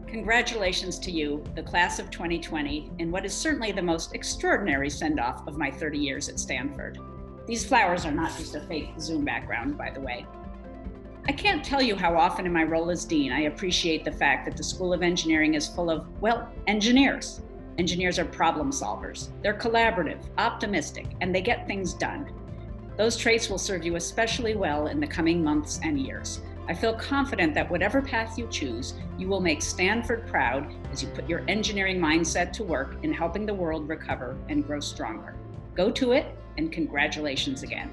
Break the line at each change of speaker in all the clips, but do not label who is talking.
Congratulations to you, the class of 2020, in what is certainly the most extraordinary send-off of my 30 years at Stanford. These flowers are not just a fake Zoom background, by the way. I can't tell you how often in my role as dean I appreciate the fact that the School of Engineering is full of, well, engineers. Engineers are problem solvers. They're collaborative, optimistic, and they get things done. Those traits will serve you especially well in the coming months and years. I feel confident that whatever path you choose, you will make Stanford proud as you put your engineering mindset to work in helping the world recover and grow stronger. Go to it, and congratulations again.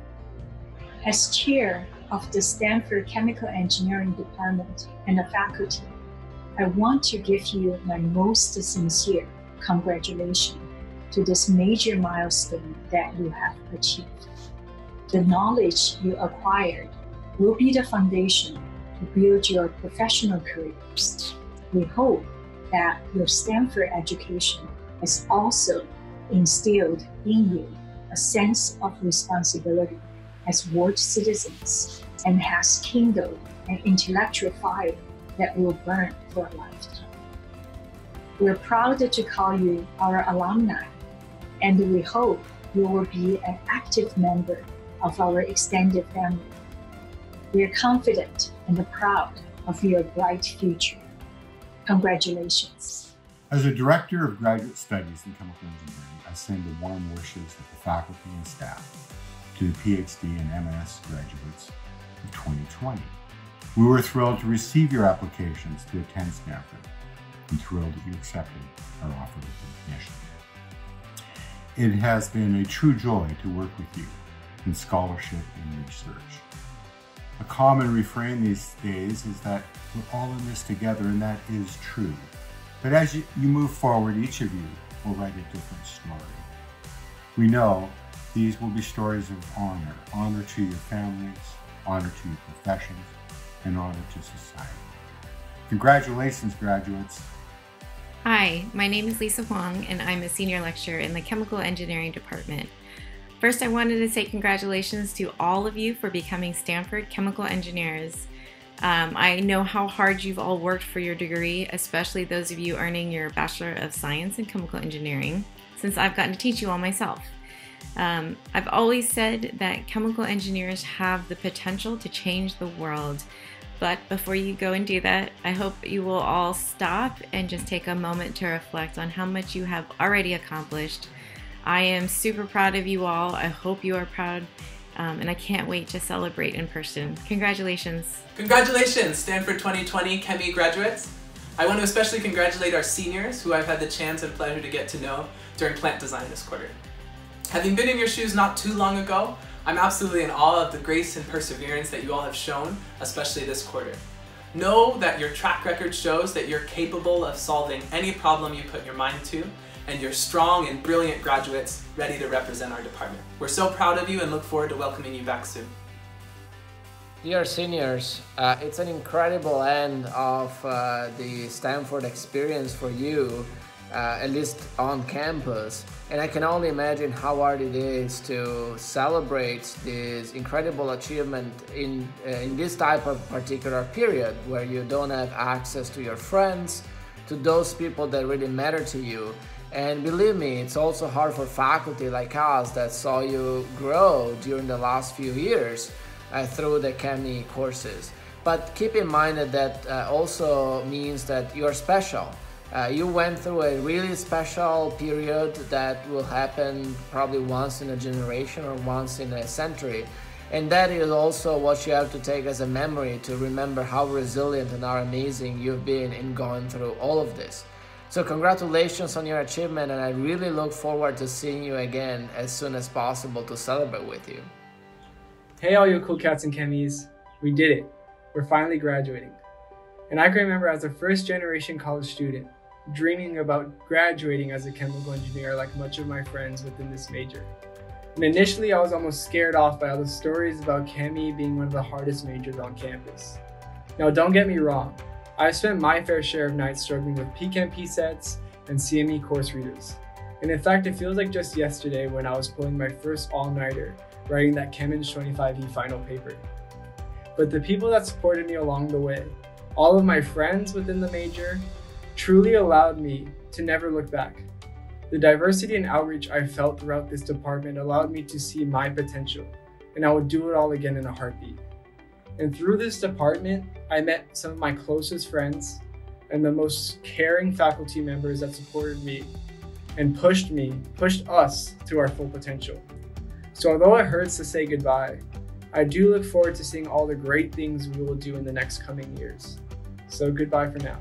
As chair of the Stanford Chemical Engineering Department and the faculty, I want to give you my most sincere congratulations to this major milestone that you have achieved. The knowledge you acquired will be the foundation to build your professional careers. We hope that your Stanford education has also instilled in you a sense of responsibility as world citizens and has kindled an intellectual fire that will burn for a lifetime. We're proud to call you our alumni, and we hope you will be an active member of our extended family. We are confident and proud of your bright future. Congratulations.
As a Director of Graduate Studies in Chemical Engineering, I send the warm wishes of the faculty and staff to the PhD and MS graduates of 2020. We were thrilled to receive your applications to attend Stanford and thrilled that you accepted our offer of admission. It has been a true joy to work with you in scholarship and research. A common refrain these days is that we're all in this together, and that is true. But as you move forward, each of you will write a different story. We know these will be stories of honor, honor to your families, honor to your professions, and honor to society. Congratulations, graduates.
Hi, my name is Lisa Huang, and I'm a senior lecturer in the Chemical Engineering Department. First, I wanted to say congratulations to all of you for becoming Stanford chemical engineers. I know how hard you've all worked for your degree, especially those of you earning your Bachelor of Science in Chemical Engineering, since I've gotten to teach you all myself. I've always said that chemical engineers have the potential to change the world. But before you go and do that, I hope you will all stop and just take a moment to reflect on how much you have already accomplished. I am super proud of you all. I hope you are proud, and I can't wait to celebrate in person. Congratulations.
Congratulations, Stanford 2020 Chemie graduates. I want to especially congratulate our seniors, who I've had the chance and pleasure to get to know during plant design this quarter. Having been in your shoes not too long ago, I'm absolutely in awe of the grace and perseverance that you all have shown, especially this quarter. Know that your track record shows that you're capable of solving any problem you put your mind to, and you're strong and brilliant graduates ready to represent our department. We're so proud of you and look forward to welcoming you back soon.
Dear seniors, it's an incredible end of the Stanford experience for you, at least on campus. And I can only imagine how hard it is to celebrate this incredible achievement in this type of particular period where you don't have access to your friends, to those people that really matter to you. And believe me, it's also hard for faculty like us that saw you grow during the last few years through the Chemie courses. But keep in mind that also means that you're special. You went through a really special period that will happen probably once in a generation or once in a century. And that is also what you have to take as a memory to remember how resilient and how amazing you've been in going through all of this. So congratulations on your achievement, and I really look forward to seeing you again as soon as possible to celebrate with you.
Hey all you cool cats and chemies, we did it. We're finally graduating. And I can remember as a first generation college student, dreaming about graduating as a chemical engineer like much of my friends within this major. And initially I was almost scared off by all the stories about Chemie being one of the hardest majors on campus. Now don't get me wrong, I've spent my fair share of nights struggling with PChem P-sets and CME course readers. And in fact, it feels like just yesterday when I was pulling my first all-nighter writing that Cheminge 25E final paper. But the people that supported me along the way, all of my friends within the major truly allowed me to never look back. The diversity and outreach I felt throughout this department allowed me to see my potential, and I would do it all again in a heartbeat. And through this department, I met some of my closest friends and the most caring faculty members that supported me and pushed us to our full potential. So although it hurts to say goodbye, I do look forward to seeing all the great things we will do in the next coming years. So goodbye for now.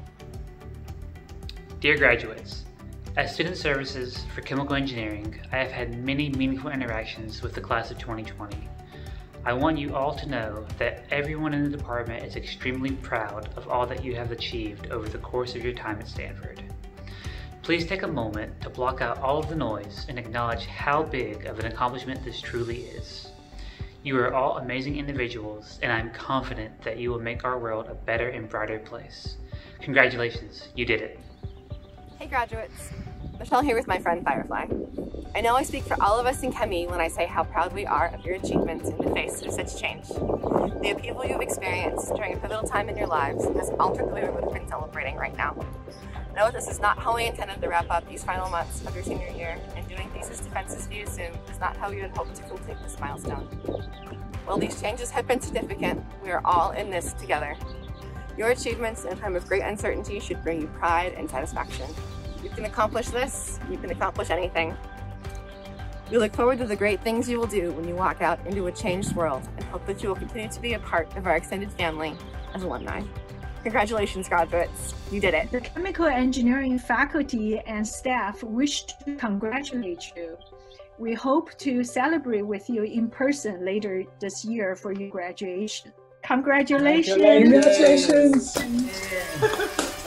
Dear graduates, as student services for chemical engineering, I have had many meaningful interactions with the class of 2020. I want you all to know that everyone in the department is extremely proud of all that you have achieved over the course of your time at Stanford. Please take a moment to block out all of the noise and acknowledge how big of an accomplishment this truly is. You are all amazing individuals, and I'm confident that you will make our world a better and brighter place. Congratulations, you did it.
Hey graduates, Michelle here with my friend Firefly. I know I speak for all of us in Chemie when I say how proud we are of your achievements in the face of such change. The upheaval you've experienced during a pivotal time in your lives has altered the way we would have been celebrating right now. Know this is not how we intended to wrap up these final months of your senior year, and doing thesis defenses via Zoom is not how we had hoped to complete this milestone. While these changes have been significant, we are all in this together. Your achievements in a time of great uncertainty should bring you pride and satisfaction. You can accomplish this, you can accomplish anything. We look forward to the great things you will do when you walk out into a changed world, and hope that you will continue to be a part of our extended family as alumni. Congratulations, graduates. You did it.
The chemical engineering faculty and staff wish to congratulate you. We hope to celebrate with you in person later this year for your graduation. Congratulations!
Congratulations.